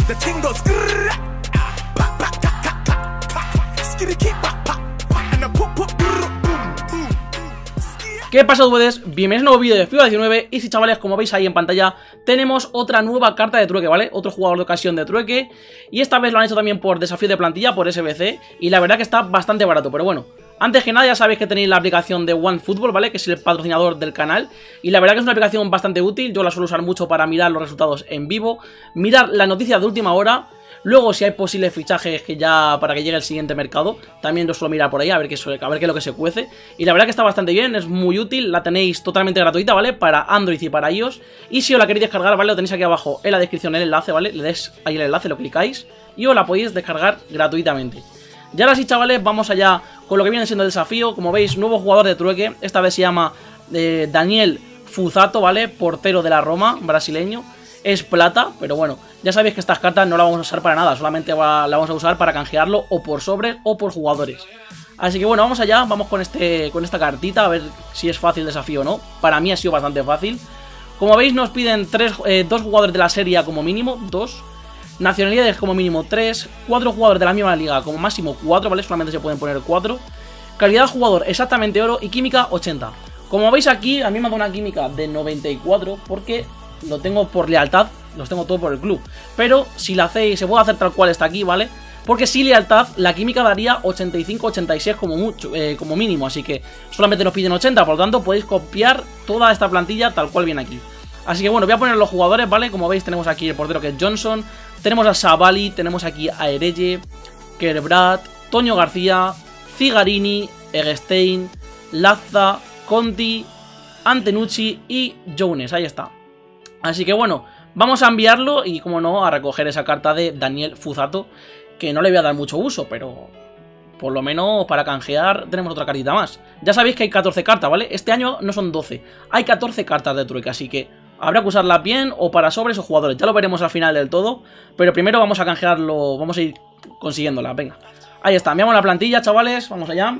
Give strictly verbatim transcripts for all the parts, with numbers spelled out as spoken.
¿Qué pasa, dudes? Bienvenidos a un nuevo vídeo de FIFA diecinueve. Y si, chavales, como veis ahí en pantalla, tenemos otra nueva carta de trueque, ¿vale? Otro jugador de ocasión de trueque. Y esta vez lo han hecho también por desafío de plantilla, por S B C. Y la verdad que está bastante barato, pero bueno. Antes que nada, ya sabéis que tenéis la aplicación de OneFootball, ¿vale? Que es el patrocinador del canal. Y la verdad que es una aplicación bastante útil. Yo la suelo usar mucho para mirar los resultados en vivo, mirar las noticias de última hora. Luego, si hay posibles fichajes que ya para que llegue el siguiente mercado, también lo suelo mirar por ahí a ver, qué, a ver qué es lo que se cuece. Y la verdad que está bastante bien, es muy útil, la tenéis totalmente gratuita, ¿vale? Para Android y para iOS. Y si os la queréis descargar, ¿vale? Lo tenéis aquí abajo en la descripción el enlace, ¿vale? Le des ahí el enlace, lo clicáis y os la podéis descargar gratuitamente. Y ahora sí, chavales, vamos allá con lo que viene siendo el desafío. Como veis, nuevo jugador de trueque, esta vez se llama eh, Daniel Fuzato, ¿vale? Portero de la Roma, brasileño. Es plata, pero bueno, ya sabéis que estas cartas no las vamos a usar para nada, solamente va, la vamos a usar para canjearlo o por sobres o por jugadores. Así que bueno, vamos allá, vamos con, este, con esta cartita, a ver si es fácil el desafío o no. Para mí ha sido bastante fácil. Como veis, nos piden tres, eh, dos jugadores de la serie como mínimo, dos. Nacionalidades como mínimo tres. Cuatro jugadores de la misma liga como máximo cuatro, ¿vale? Solamente se pueden poner cuatro. Calidad de jugador exactamente oro y química ochenta. Como veis aquí, a mí me ha dado una química de noventa y cuatro porque lo tengo por lealtad, los tengo todo por el club. Pero si la hacéis, se puede hacer tal cual está aquí, ¿vale? Porque si lealtad, la química daría ochenta y cinco ochenta y seis como mucho, eh, como mínimo. Así que solamente nos piden ochenta, por lo tanto podéis copiar toda esta plantilla tal cual viene aquí. Así que bueno, voy a poner los jugadores, ¿vale? Como veis tenemos aquí el portero que es Johnson. Tenemos a Savali, tenemos aquí a Ereye, Kerbrat, Toño García, Zigarini, Egestein, Lazza, Conti, Antenucci y Jones, ahí está. Así que bueno, vamos a enviarlo y como no, a recoger esa carta de Daniel Fuzato, que no le voy a dar mucho uso, pero por lo menos para canjear tenemos otra cartita más. Ya sabéis que hay catorce cartas, ¿vale? Este año no son doce, hay catorce cartas de trueque, así que habrá que usarlas bien o para sobres o jugadores. Ya lo veremos al final del todo, pero primero vamos a canjearlo, vamos a ir consiguiéndola, venga. Ahí está, enviamos la plantilla, chavales, vamos allá.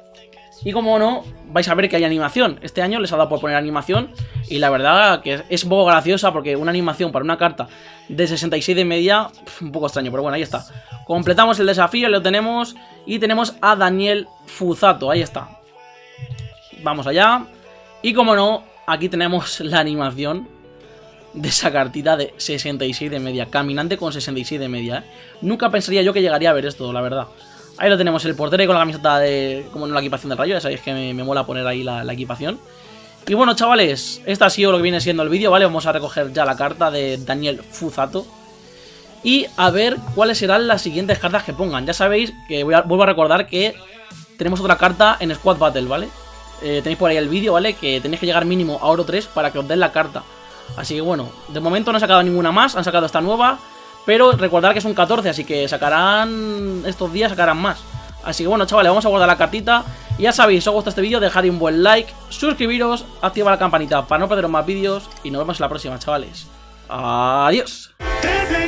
Y como no, vais a ver que hay animación. Este año les ha dado por poner animación. Y la verdad que es un poco graciosa, porque una animación para una carta de sesenta y seis de media, un poco extraño, pero bueno, ahí está. Completamos el desafío, lo tenemos. Y tenemos a Daniel Fuzato, ahí está. Vamos allá. Y como no, aquí tenemos la animación de esa cartita de sesenta y seis de media. Caminante con sesenta y seis de media, ¿eh? Nunca pensaría yo que llegaría a ver esto, la verdad. Ahí lo tenemos, el portero con la camiseta de... como en la equipación del Rayo, ya sabéis que me, me mola poner ahí la, la equipación. Y bueno, chavales, este ha sido lo que viene siendo el vídeo, ¿vale? Vamos a recoger ya la carta de Daniel Fuzato. Y a ver cuáles serán las siguientes cartas que pongan. Ya sabéis que voy a, vuelvo a recordar que tenemos otra carta en Squad Battle, ¿vale? Eh, tenéis por ahí el vídeo, ¿vale? Que tenéis que llegar mínimo a oro tres para que os den la carta. Así que bueno, de momento no han sacado ninguna más, han sacado esta nueva. Pero recordad que son catorce, así que sacarán... estos días sacarán más. Así que bueno, chavales, vamos a guardar la cartita. Y ya sabéis, si os gusta este vídeo, dejad un buen like, suscribiros, activad la campanita para no perderos más vídeos. Y nos vemos en la próxima, chavales. Adiós.